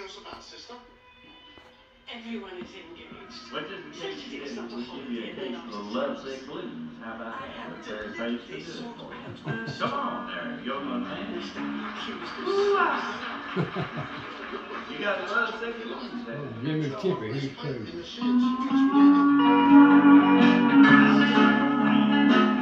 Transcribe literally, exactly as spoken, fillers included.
us about, sister? Everyone is engaged. What does it give you? It give you a taste of the Lovesick blues. How about that? A fair taste to do it for you. Come on there, young man. You got the Lovesick blues there. Jimmy Tipper, he's crazy. In the sheds, you catch me.